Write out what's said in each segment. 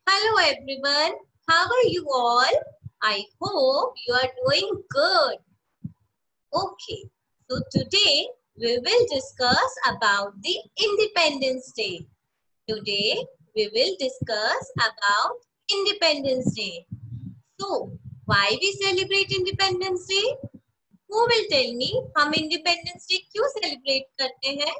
Hello everyone, how are you all? I hope you are doing good. Okay, so today we will discuss about the Independence Day. Today we will discuss about Independence Day. So, why we celebrate Independence Day? Who will tell me हम Independence Day क्यों celebrate करते हैं?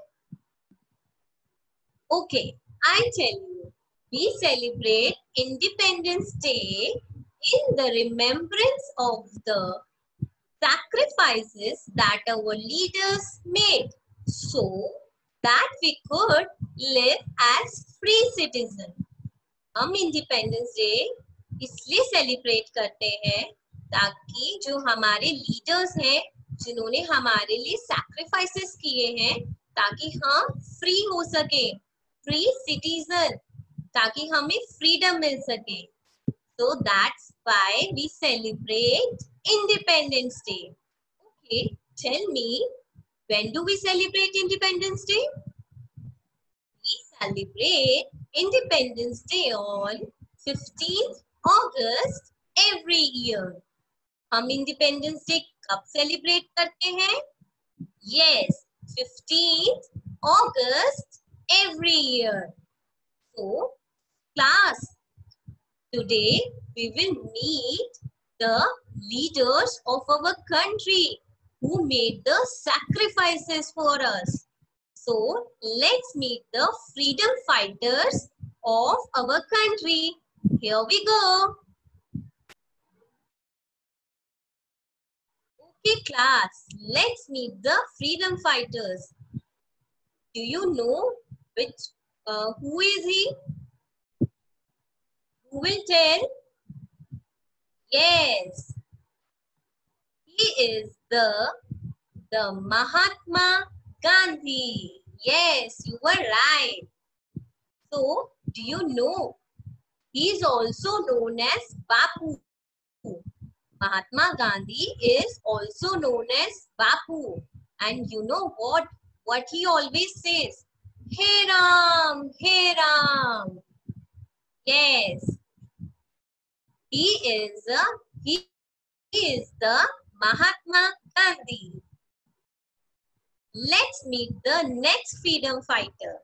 Okay, I tell you, we celebrate Independence Day in the remembrance of the sacrifices that our leaders made so that we could live as free citizens. हम independence day इसलिए celebrate करते हैं ताकि जो हमारे लीडर्स हैं जिन्होंने हमारे लिए सैक्रिफाइसेस किए हैं ताकि हम फ्री हो सके फ्री सिटीजन ताकि हमें फ्रीडम मिल सके so that's why we celebrate Independence Day. Okay, tell me, when do we celebrate Independence Day? We celebrate Independence Day on 15th August every year. हम इंडिपेंडेंस डे कब celebrate करते हैं? Yes, 15th August every year. So, class, today we will meet the leaders of our country who made the sacrifices for us. So let's meet the freedom fighters of our country. Here we go. Okay class, let's meet the freedom fighters. Do you know who is he? Who will tell? Yes, he is the Mahatma Gandhi. Yes, you were right. So, do you know? He is also known as Bapu. Mahatma Gandhi is also known as Bapu. And you know what? What he always says? Hey Ram, hey Ram. Yes, he is the Mahatma Gandhi. Let's meet the next freedom fighter.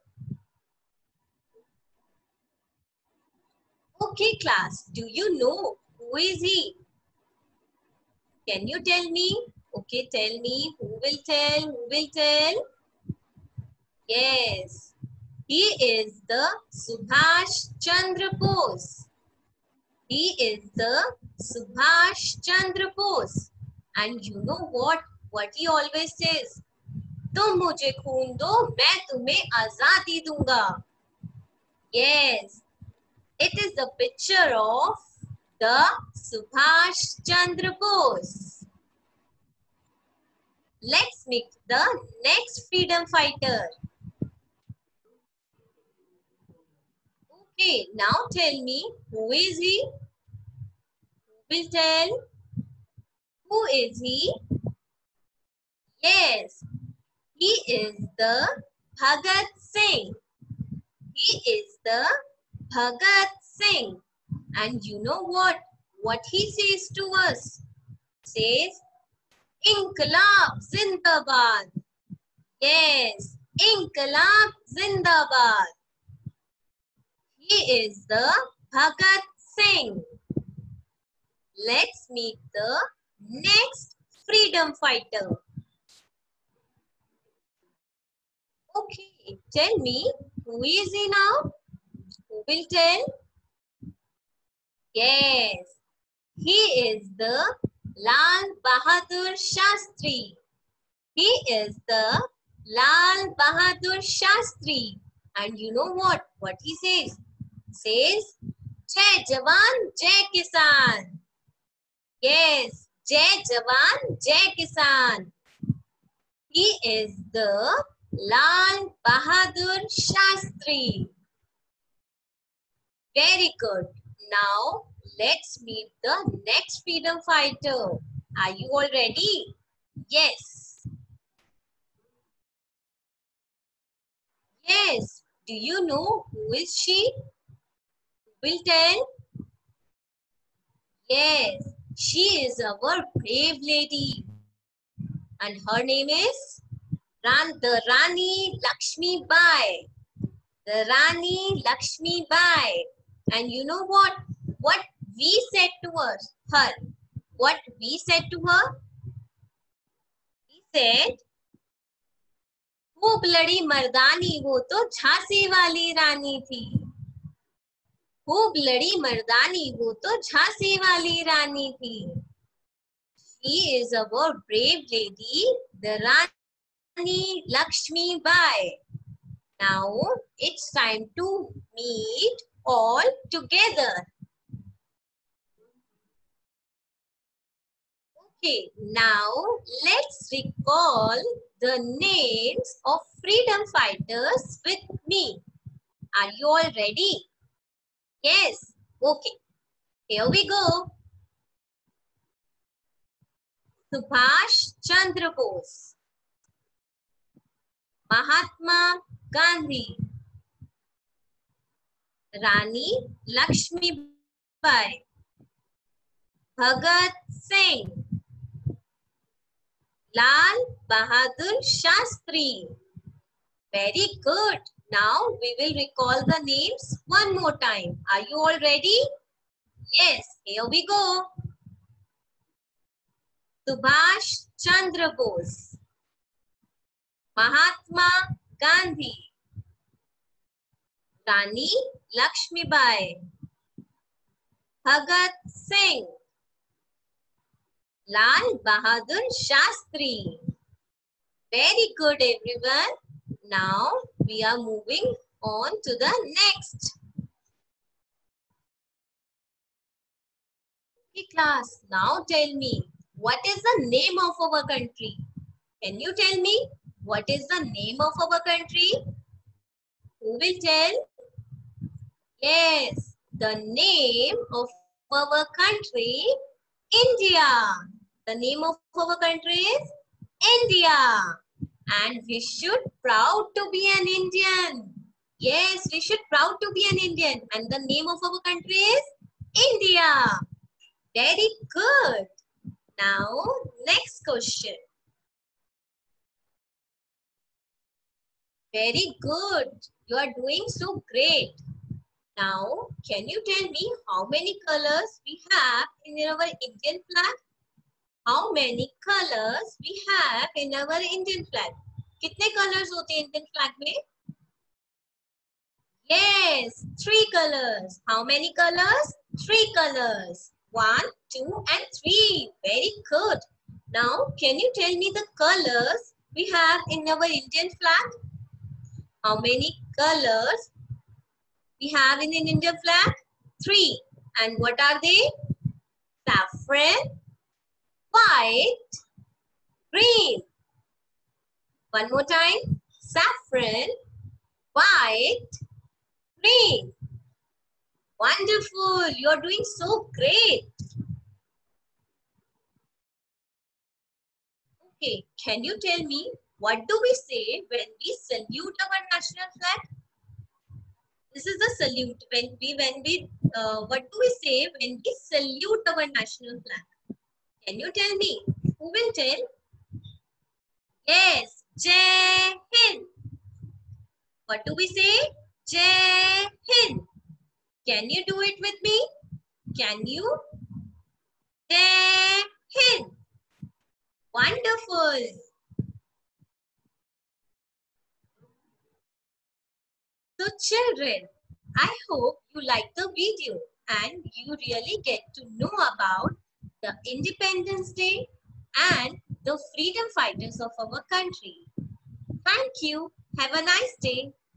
Okay class, do you know who is he? Can you tell me? Okay, tell me. Who will tell? Who will tell? Yes, he is the Subhash Chandra Bose. He is the Subhash Chandra Bose. And you know what? What he always says? तुम मुझे खून दो, मैं तुम्हें आजादी दूंगा. Yes, it is the picture of the Subhash Chandra Bose. Let's meet the next freedom fighter. Okay, now tell me, who is he? Who will tell? Who is he? Yes, he is the Bhagat Singh. He is the Bhagat Singh. And you know what? What he says to us? Says, Inqilab Zindabad. Yes, Inqilab Zindabad. He is the Bhagat Singh. Let's meet the next freedom fighter. Okay, tell me, who is he now? Who will tell? Yes, he is the Lal Bahadur Shastri. He is the Lal Bahadur Shastri. And you know what? What he says? Says, Jai Jawan, Jai Kisan. Yes, Jai Jawan, Jai Kisan. He is the Lal Bahadur Shastri. Very good. Now, let's meet the next freedom fighter. Are you all ready? Yes. Yes. Do you know who is she? Will tell? Yes, she is our brave lady. And her name is the Rani Lakshmi Bai. The Rani Lakshmi Bai. And you know what? What we said to her? What we said to her? We said, खूब लड़ी मर्दानी वो तो झांसी वाली रानी थी. खूब लड़ी मर्दानी वो तो झांसी वाली रानी थी. She is our brave lady, the Rani Lakshmi Bai. Now it's time to meet all together. Okay, now let's recall the names of freedom fighters with me. Are you all ready? Yes. Okay. Here we go. Subhash Chandra Bose, Mahatma Gandhi, Rani Lakshmi Bai, Bhagat Singh, Lal Bahadur Shastri. Very good. Now we will recall the names one more time. Are you all ready? Yes, here we go. Subhash Chandra Bose, Mahatma Gandhi, Rani Lakshmi Bai, Bhagat Singh, Lal Bahadur Shastri. Very good, everyone. Now we are moving on to the next. Okay, class. Now tell me, what is the name of our country? Can you tell me what is the name of our country? Who will tell? Yes, the name of our country, India. The name of our country is India. And we should proud to be an Indian. Yes, we should proud to be an Indian. And the name of our country is India. Very good. Now, next question. Very good. You are doing so great. Now, can you tell me how many colors we have in our Indian flag? How many colors we have in our Indian flag? कितने colors होते हैं Indian flag में? Yes, 3 colors. How many colors? 3 colors. 1, 2 and 3. Very good. Now, can you tell me the colors we have in our Indian flag? How many colors we have in an Indian flag? 3. And what are they? Saffron, white, green. One more time. Saffron, white, green. Wonderful. You're doing so great. Okay. Can you tell me what do we say when we salute our national flag? This is the salute. What do we say when we salute our national flag? Can you tell me? Who will tell? Yes, Jai Hind. What do we say? Jai Hind. Can you do it with me? Can you? Jai Hind. Wonderful. So children, I hope you like the video and you really get to know about the Independence Day and the freedom fighters of our country. Thank you. Have a nice day.